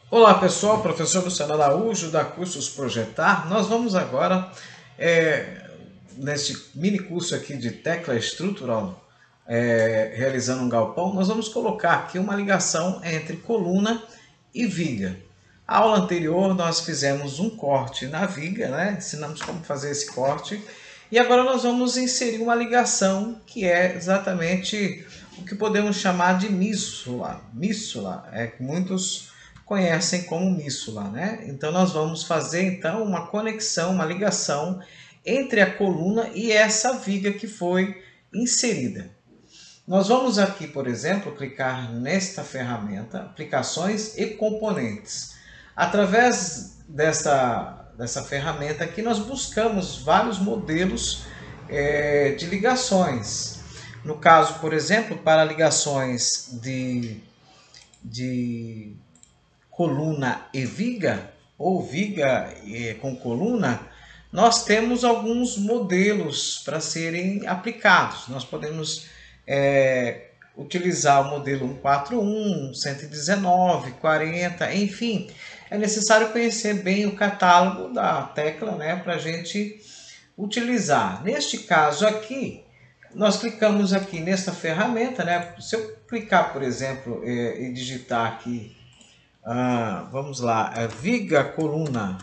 Olá pessoal, professor Luciano Araújo da Cursos Projetar. Nós vamos agora, neste mini curso aqui de tecla estrutural, realizando um galpão, nós vamos colocar aqui uma ligação entre coluna e viga. A aula anterior nós fizemos um corte na viga, né? Ensinamos como fazer esse corte. E agora nós vamos inserir uma ligação que é exatamente o que podemos chamar de mísula. Mísula é que muitos conhecem como mísula, né? Então nós vamos fazer então uma conexão, uma ligação entre a coluna e essa viga que foi inserida. Nós vamos aqui, por exemplo, clicar nesta ferramenta, aplicações e componentes. Através dessa ferramenta aqui nós buscamos vários modelos de ligações. No caso, por exemplo, para ligações de coluna e viga, ou viga com coluna, nós temos alguns modelos para serem aplicados. Nós podemos utilizar o modelo 141, 119, 40, enfim. É necessário conhecer bem o catálogo da tecla, né, para a gente utilizar. Neste caso aqui, nós clicamos aqui nesta ferramenta, né? Se eu clicar, por exemplo, e digitar aqui, vamos lá, viga coluna,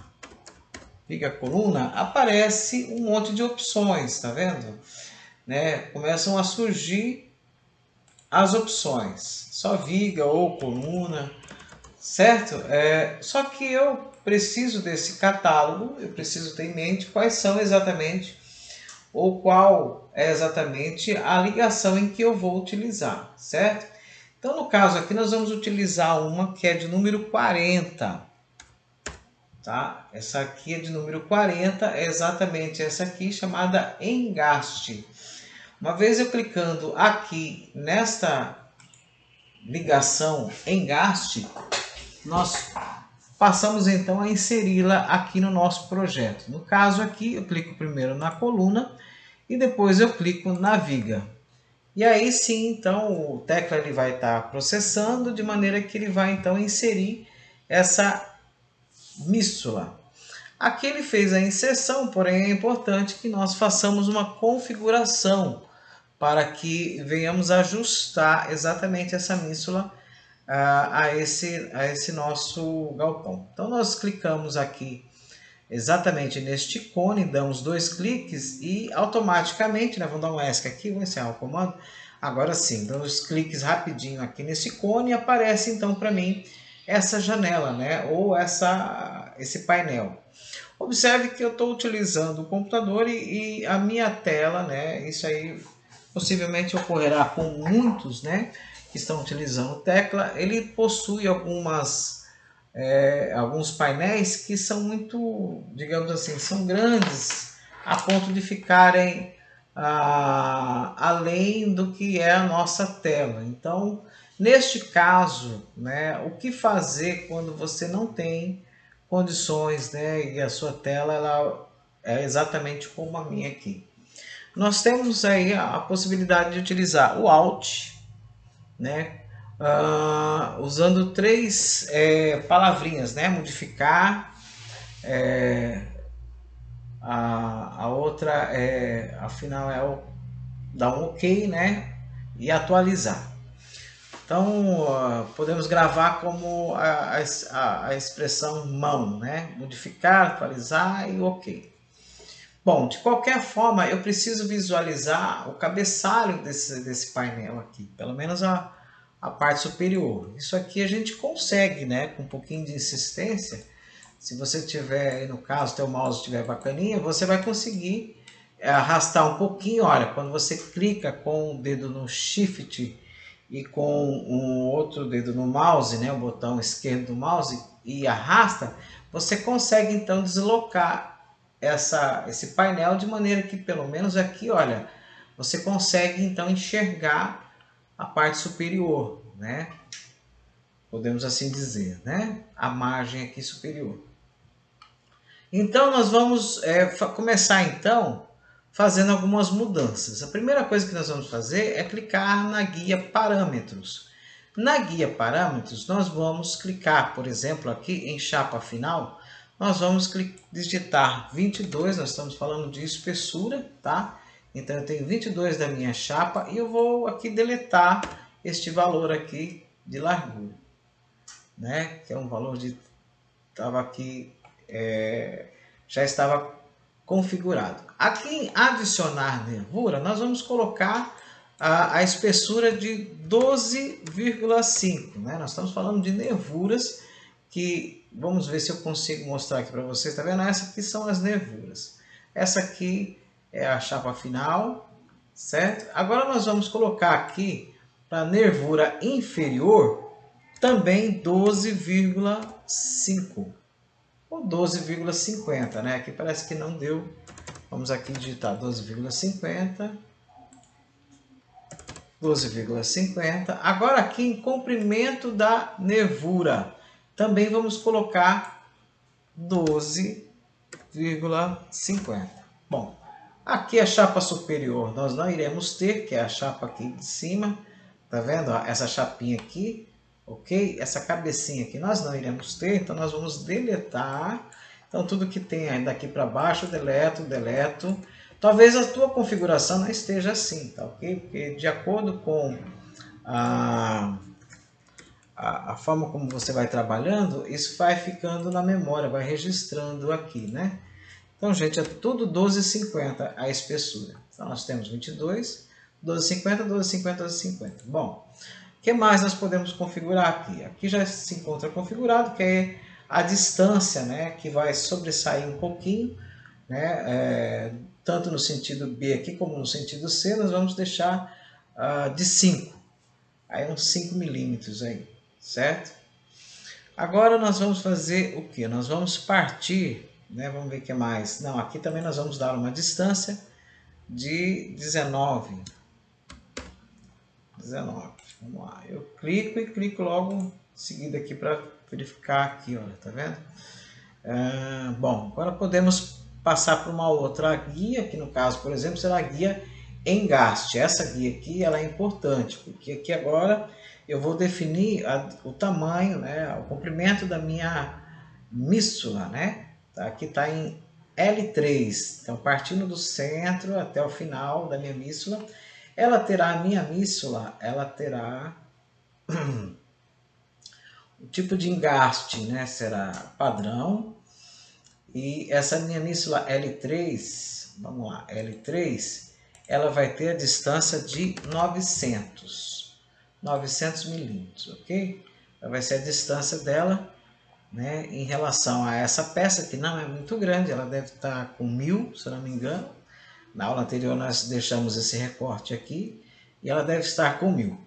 aparece um monte de opções, tá vendo? Né? Começam a surgir as opções, só viga ou coluna, certo? Só que eu preciso desse catálogo, eu preciso ter em mente quais são exatamente, ou qual é exatamente a ligação em que eu vou utilizar, certo? Então, no caso aqui, nós vamos utilizar uma que é de número 40. Tá? Essa aqui é de número 40, é exatamente essa aqui, chamada engaste. Uma vez eu clicando aqui nesta ligação engaste, nós passamos então a inseri-la aqui no nosso projeto. No caso aqui, eu clico primeiro na coluna e depois eu clico na viga. E aí sim, então, o tecla ele vai estar processando de maneira que ele vai então inserir essa mísula. Aqui ele fez a inserção, porém é importante que nós façamos uma configuração para que venhamos ajustar exatamente essa mísula a esse nosso galpão. Então nós clicamos aqui exatamente neste ícone, damos 2 cliques e automaticamente, né, vamos dar um ESC aqui, vou encerrar o comando. Agora sim, dando os cliques rapidinho aqui nesse ícone e aparece então para mim essa janela, né, ou esse painel. Observe que eu estou utilizando o computador e a minha tela, né, isso aí possivelmente ocorrerá com muitos, né, que estão utilizando tecla. Ele possui alguns painéis que são muito, digamos assim, são grandes a ponto de ficarem além do que é a nossa tela. Então, neste caso, né, o que fazer quando você não tem condições, né, e a sua tela ela é exatamente como a minha aqui. Nós temos aí a possibilidade de utilizar o Alt, né, usando 3 palavrinhas, né? Modificar, a outra afinal dar um OK, né? E atualizar. Então podemos gravar como a expressão mão, né? Modificar, atualizar e OK. Bom, de qualquer forma, eu preciso visualizar o cabeçalho desse painel aqui, pelo menos a parte superior. Isso aqui a gente consegue, né, com um pouquinho de insistência. Se você tiver, no caso, teu mouse estiver bacaninha, você vai conseguir arrastar um pouquinho. Olha, quando você clica com o dedo no Shift e com um outro dedo no mouse, né, o botão esquerdo do mouse, e arrasta, você consegue então deslocar esse painel de maneira que pelo menos aqui, olha, você consegue então enxergar a parte superior, né? Podemos assim dizer, né? A margem aqui superior. Então nós vamos começar então fazendo algumas mudanças. A primeira coisa que nós vamos fazer é clicar na guia parâmetros. Na guia parâmetros, nós vamos clicar, por exemplo, aqui em chapa final, nós vamos digitar 22, nós estamos falando de espessura, tá? Então eu tenho 22 da minha chapa e eu vou aqui deletar este valor aqui de largura, né? Que é um valor de... estava aqui, já estava configurado. Aqui em adicionar nervura, nós vamos colocar a espessura de 12,5, né? Nós estamos falando de nervuras que, vamos ver se eu consigo mostrar aqui para vocês, tá vendo? Essas aqui são as nervuras. Essa aqui é a chapa final, certo? Agora nós vamos colocar aqui para a nervura inferior também 12,5 ou 12,50, né? Aqui parece que não deu. Vamos aqui digitar 12,50. 12,50. Agora aqui em comprimento da nervura, também vamos colocar 12,50. Bom, aqui a chapa superior nós não iremos ter, que é a chapa aqui de cima. Tá vendo? Essa chapinha aqui, ok? Essa cabecinha aqui nós não iremos ter, então nós vamos deletar. Então tudo que tem daqui para baixo, deleto. Talvez a tua configuração não esteja assim, tá ok? Porque de acordo com a forma como você vai trabalhando, isso vai ficando na memória, vai registrando aqui, né? Então, gente, é tudo 12,50 a espessura. Então, nós temos 22, 12,50, 12,50, 12,50. Bom, o que mais nós podemos configurar aqui? Aqui já se encontra configurado, que é a distância, né? Que vai sobressair um pouquinho, né? Tanto no sentido B aqui como no sentido C, nós vamos deixar de 5. Aí uns 5 milímetros aí, certo? Agora nós vamos fazer o que? Nós vamos partir, né? Vamos ver o que mais. Não, aqui também nós vamos dar uma distância de 19. 19. Vamos lá. Eu clico e clico logo em seguida aqui para verificar aqui, olha, tá vendo? Bom, agora podemos passar para uma outra guia, que no caso, por exemplo, será a guia engaste. Essa guia aqui ela é importante, porque aqui agora eu vou definir o tamanho, né, o comprimento da minha míscula, né? Aqui está em L3, então partindo do centro até o final da minha míscula, ela terá, a minha míscula, ela terá o tipo de engaste, né, será padrão. E essa minha míscula L3, vamos lá, L3, ela vai ter a distância de 900 milímetros, ok? Ela vai ser a distância dela, né, em relação a essa peça, que não é muito grande, ela deve estar com 1000, se eu não me engano. Na aula anterior nós deixamos esse recorte aqui, e ela deve estar com 1000.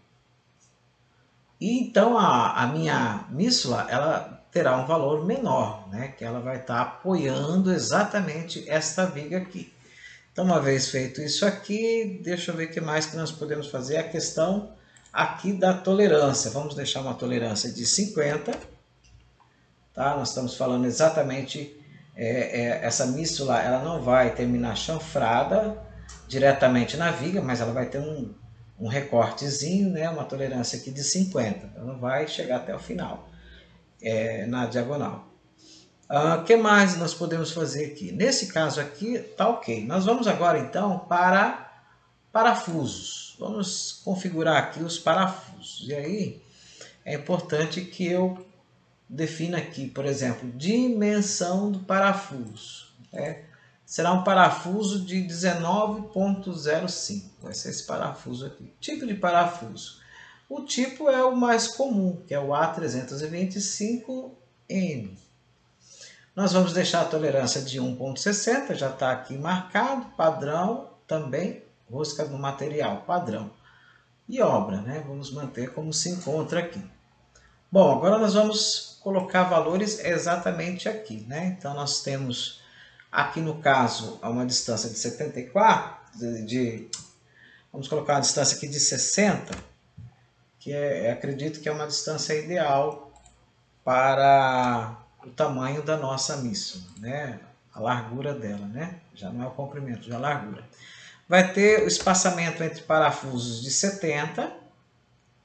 E então a minha míscula, ela terá um valor menor, né? Que ela vai estar apoiando exatamente esta viga aqui. Então, uma vez feito isso aqui, deixa eu ver o que mais que nós podemos fazer. A questão aqui da tolerância. Vamos deixar uma tolerância de 50. Tá? Nós estamos falando exatamente, essa míscula ela não vai terminar chanfrada diretamente na viga, mas ela vai ter um recortezinho, né? Uma tolerância aqui de 50. Ela não vai chegar até o final. Na diagonal. O que mais nós podemos fazer aqui? Nesse caso aqui, está ok. Nós vamos agora então para parafusos. Vamos configurar aqui os parafusos. E aí é importante que eu defina aqui, por exemplo, dimensão do parafuso. Será um parafuso de 19,05. Vai ser esse parafuso aqui. Tipo de parafuso. O tipo é o mais comum, que é o A325N. Nós vamos deixar a tolerância de 1,60, já está aqui marcado, padrão também, rosca no material, padrão. E obra, né? Vamos manter como se encontra aqui. Bom, agora nós vamos colocar valores exatamente aqui, né? Então nós temos aqui no caso uma distância de 74, vamos colocar uma distância aqui de 60, que acredito que é uma distância ideal para o tamanho da nossa míscula, né? A largura dela, né? Já não é o comprimento, já é a largura. Vai ter o espaçamento entre parafusos de 70,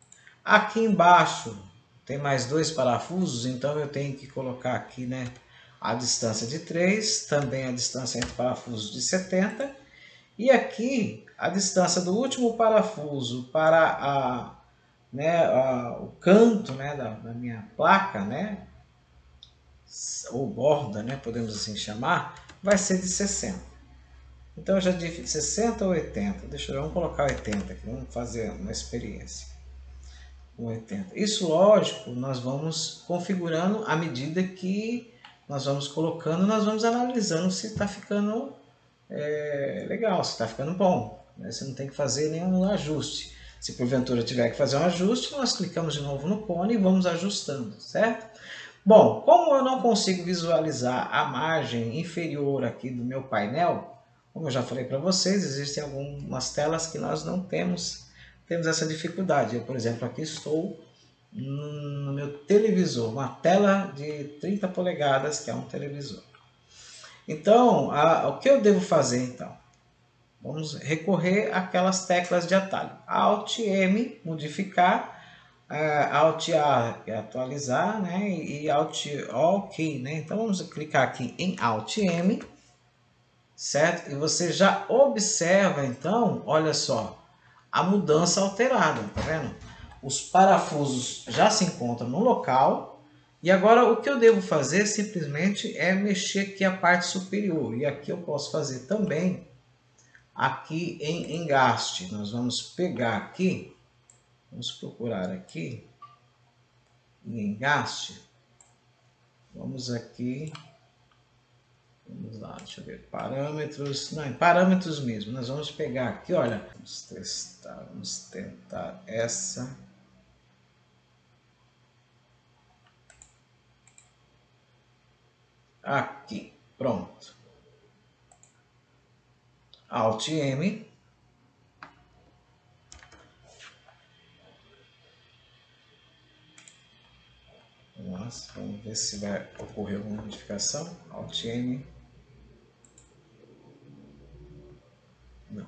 Aqui embaixo tem mais 2 parafusos, então eu tenho que colocar aqui, né, a distância de 3, também a distância entre parafusos de 70, e aqui a distância do último parafuso para o canto, né, da minha placa, né, ou borda, né, podemos assim chamar, vai ser de 60. Então eu já disse 60 ou 80, vamos colocar 80 aqui, vamos fazer uma experiência com 80. Isso, lógico, nós vamos configurando à medida que nós vamos colocando, nós vamos analisando se está ficando legal, se está ficando bom, né? Você não tem que fazer nenhum ajuste. Se porventura tiver que fazer um ajuste, nós clicamos de novo no cone e vamos ajustando, certo? Bom, como eu não consigo visualizar a margem inferior aqui do meu painel, como eu já falei para vocês, existem algumas telas que nós não temos essa dificuldade. Eu, por exemplo, aqui estou no meu televisor, uma tela de 30 polegadas, que é um televisor. Então, o que eu devo fazer então? Vamos recorrer àquelas teclas de atalho. Alt M, modificar, Alt A é atualizar, né? E Alt OK, né? Então vamos clicar aqui em Alt M, certo? E você já observa então, olha só, a mudança alterada, tá vendo? Os parafusos já se encontram no local. E agora o que eu devo fazer simplesmente é mexer aqui a parte superior. E aqui eu posso fazer também aqui em engaste. Nós vamos pegar aqui, vamos procurar aqui em engaste. Vamos aqui, vamos lá, deixa eu ver, parâmetros, não, em parâmetros mesmo. Nós vamos pegar aqui, olha, vamos tentar essa. Aqui, pronto. Alt M. Vamos ver se vai ocorrer alguma modificação. Alt M. Não.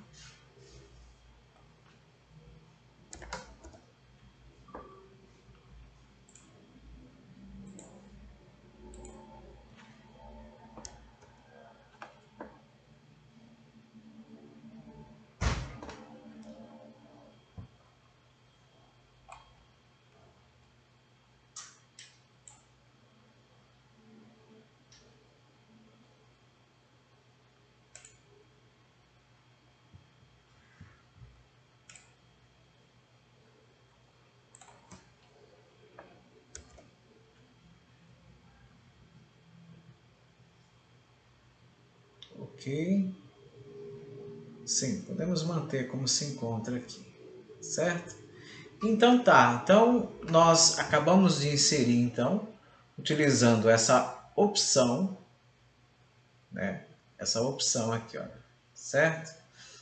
Ok. Sim, podemos manter como se encontra aqui, certo? Então tá, então nós acabamos de inserir então, utilizando essa opção, né? Essa opção aqui, olha, certo?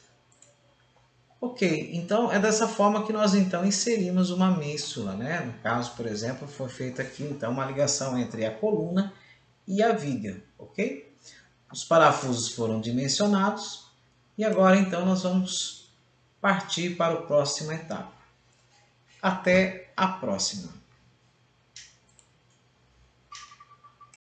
Ok, então é dessa forma que nós então inserimos uma mêsula, né? No caso, por exemplo, foi feita aqui então uma ligação entre a coluna e a viga, ok? Os parafusos foram dimensionados e agora então nós vamos partir para a próxima etapa. Até a próxima!